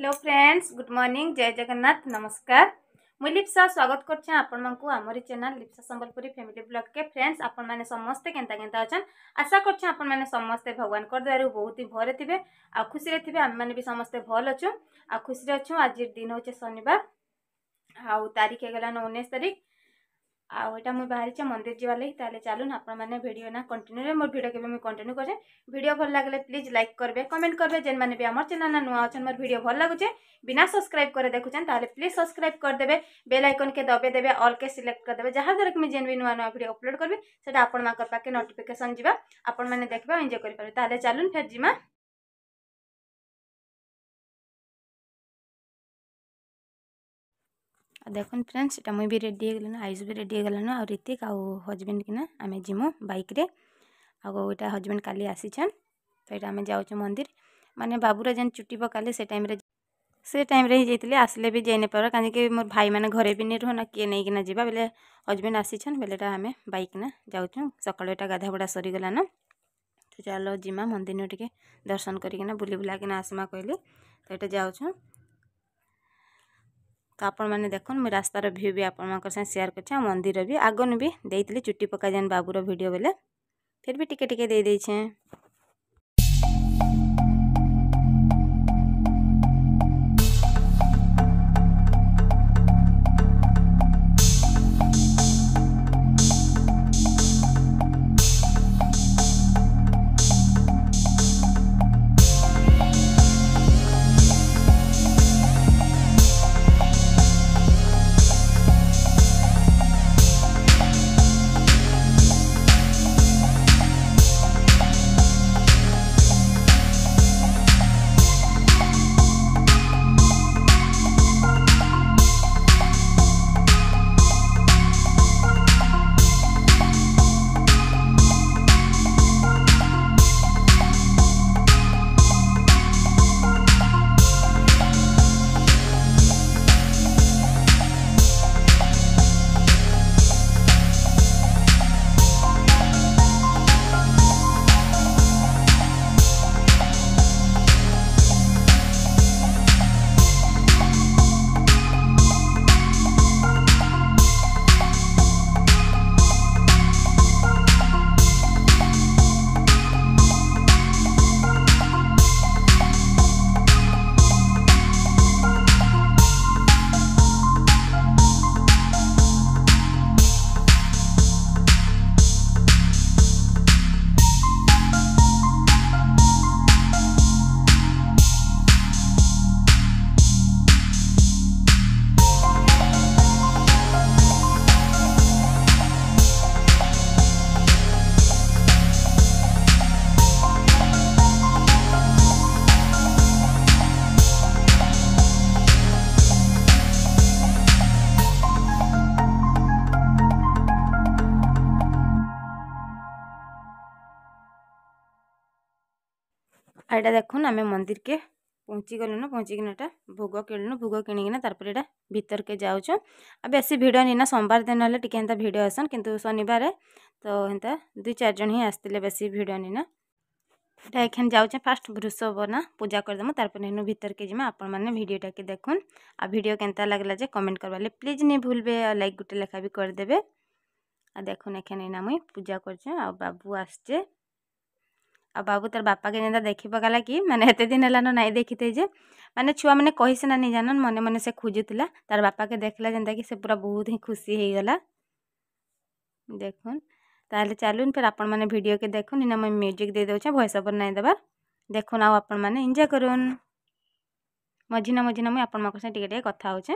Hello friends, good morning, जय जगन्नाथ, नमस्कार। मुझे लिप्सा स्वागत करछे आपण मानकु हमरी channel Lipsa Sambalpuri family blog के। फ्रेंड्स, आपण माने समस्ते केंता केंता अछन आशा करछे आपण माने समस्ते भगवान कर दयारु बहुत ही भरे थिबे आ खुशी रे थिबे। हम माने भी समस्ते भल अछु आ खुशी रे अछु। आज दिन होचे शनिवार आ तारीख हे गला 19 तारीख आटा मुझे बाहरी मंदिर जावा लगी। ताले चलून आपण मैंने वीडियो ना कंटिन्यू मोर वीडियो के कंटिन्यू करे। वीडियो भल लगे प्लीज लाइक करबे, कमेंट करबे। जेन माने भी हमर चैनल ना नुआ अछन मोर वीडियो भल लागुचे बिना सब्सक्राइब करे देखुचन ताले प्लीज सब्सक्राइब कर देबे, बेल आइकन के दबे देबे, ऑल के सिलेक्ट कर देबे, जहां द्वारा कि मैं जेन भी नुआ नुआ वीडियो अपलोड करबे सेटा आपण माकर पाके नोटिफिकेशन जिबा, आपण माने देखबा एंजॉय करि पारे। ताले चलून फिर जिमा। देखुन फ्रेंड्स, এটা मुई भी रेडी हो गलन, आयुष भी रेडी हो गलन और ऋतिक आ हजबैंड किना आमे जिमु बाइक रे। आटा हजबैंड काली आसीछन तो ये आमे जाउछु मंदिर। माने बाबूरा जेन चुट्टी पकाले से टाइम रे ही जैतले, आसले भी जाई नै पार काहे कि मोर भाई माने घरे भी नै रहना के नै किना जिबा बेले हजबैंड आसीछन बेलेटा आमे बाइक ना जाउछु। सकाळेटा गाधा बडा सरी गला ना तो चलो जिमा मंदिर ने टिके दर्शन करिकिना बुली बुला किना आसमा कहली तो एटा जाउछु। तो आपण मैंने देखुन मुझे रास्तार व्यू भी आपण शेयर कर मंदिर भी आगन भी देती चुट्टी पका जान बाबूर वीडियो बेले फिर भी टिके टिके दे देछे। एटा देखुन आमे मंदिर के पहुँची गलुन, पहुँचिकिना भोग किणुन, भोग किणिकिना तारपर एटा भीतर के जाउछु। आ बेसी भिड़ नहीं ना, सोमवार दिन हेले टिके हेन्ता भिड़ आसन किंतु शनिवार तो हेन्ता 2-4 जन ही आसतिले, बेसी भिड़ नहीं ना। एटा एखन जाउछे फास्ट वृषभ ना पूजा करदेमु तारपर हेनु भीतर के जिमा। आपण माने वीडियोटा के देखुन आ वीडियो केनता लागला जे कमेंट करबाले प्लीज नहीं भूलबे, लाइक गुटे लेखा भी कर देबे। आ देखुन एखन एना मुई पूजा करछे आ बाबू आसचे आ बाबू तार बापा के जेंता देखी पकाला कि माने एते दिन हेलान नाई देखिते जे माने छुआ माने कहि सिना नहीं जानन, मने मने से खोजुतिला तार बापा के देखला जेंता कि से पूरा बहुत ही खुशी हे गला। देखुन ताले चलून फिर आपण माने वीडियो के देखुन। इना मैं म्यूजिक दे दोछे, वॉइस ओवर नहीं देबा। देखुन आ आपण माने एंजॉय करून। मझिना मझिना मैं आपण माको से टिके टिके कथा होछे।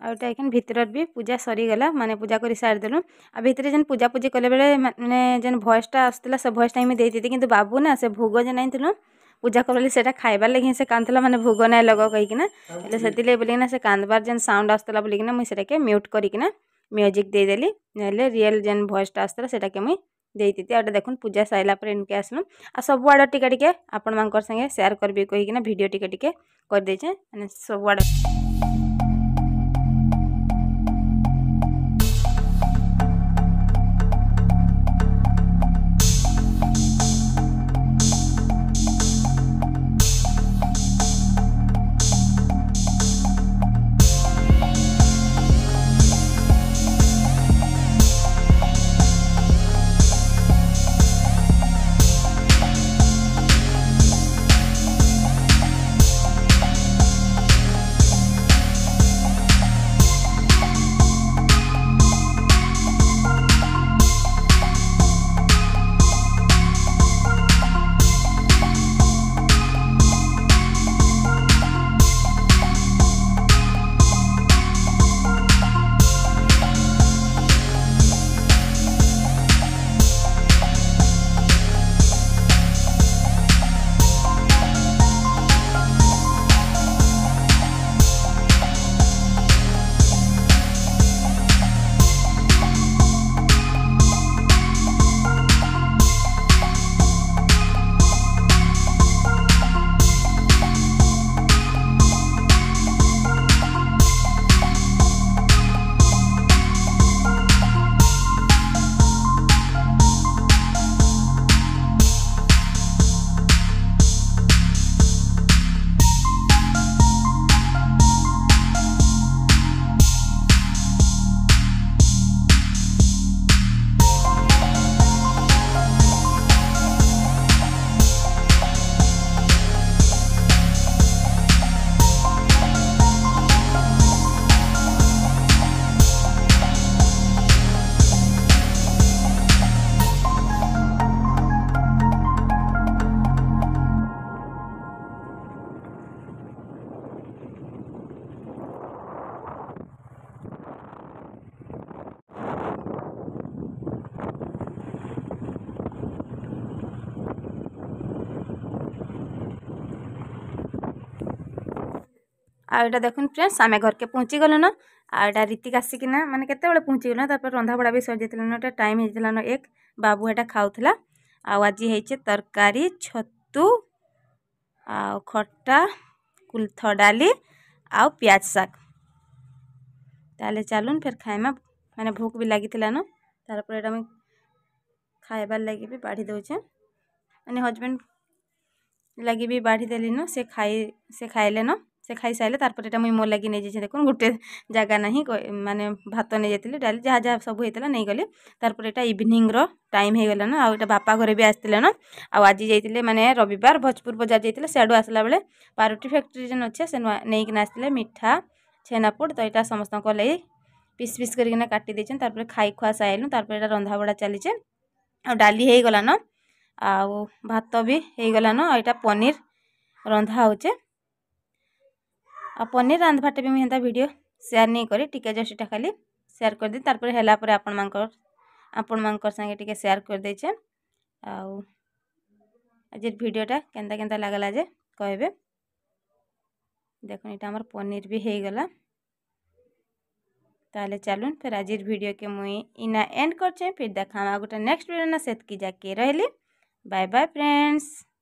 आउटा एखन भितर भी पूजा सरी गला माने पूजा करी सार देलु आ भितर जेन पूजा पूजी कले बेले माने जेन वॉइसटा आस्तला से वॉइसटा हिमे देई दिति किंतु बाबू ना से भोग जे नहीं थिलु पूजा करले सेटा खाइबार लगी से कांतला माने भोग ना लगो कहि किना એટલે ସେଥିले बोली ना से कांदबार जेन साउंड आस्तला बोली किना मुई सेटा के म्यूट करी किना म्यूजिक दे देली नेले रियल जेन वॉइसटा आस्तला सेटा के मुई देई दिति आटा देखुन पूजा साइला पर इनके आसनु आ सब वाडा टिका टिके आपण मानकर संगे शेयर करबी कहि किना वीडियो टिके टिके कर देछे माने सब वाडा आटा देखुन फ्रेंड्स आम घर के पहुँची गल न आटा रीतिक आसिकिना माने केते बेले पहुँची गल तापर रंधा बड़ा भी सर जाइतिला न टाइम हेतिला न एक बाबू एटा खाउथला आज हेचे तरकारी छतु आ खट्टा कुल्थ डाली आ प्याज साग ताले चलून फिर खाइमा माने भूख भी लगी न तारपर एटा मैं खाइबार लगी भी बाढ़ी दउछे माने हस्बैंड लगी भी बाढ़ी देली न से खाइले न से खाई सारे तारपर एटा मुई मोर लगी नहीं जाइए देखुन गोटे जगह नहीं माने भात नहीं जाती डाली जहाँ जहाँ सब होता नहीं गली तारपर एटा इवनिंग रो टाइम हो गला ना आउटा बापा घरे भी आसते ना आज जाइए माने रविवार भोजपुर बजार जाइए सियाड़ू आसला बेले पारुटी फैक्ट्री जेन अच्छे से नहीं आसते मिठा छेनापोड़ तो यहाँ समस्त लगे पिस पिस करना काटी देछन तारपर खाई खुआ साइलु तारपर एटा रंधा बड़ा चलीचे आ डाली हो गला न आ भात भी हो गला न यहाँ पनीर रंधा होचे आ पनीर रांधवाटे भी मुझे वीडियो शेयर नहीं करी टिके जस्ट इटा खाली शेयर कर दी तारपर हैला पर आपण मानकर संगे टिके शेयर कर देछे आज वीडियोटा केंता केंता लागला जे कहबे देखो इटा हमर पनीर भी हो गला ताले चलून फिर आज वीडियो के मुई इना एंड करछे फिर देखा गोटे नेक्स्ट वीडियो ना सेत की जाके रहली बाय बाय फ्रेंड्स।